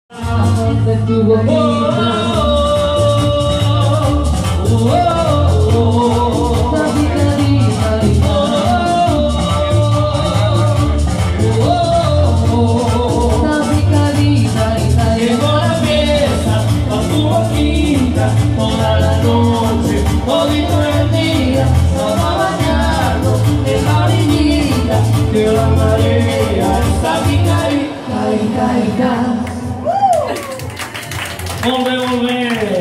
de tu boquita. Esta picadita y esta picadita y llegó la fiesta a tu boquita, toda la noche, todito el día, vamos a bañarnos en la orillita, que la marea está picadita. cae. Volve.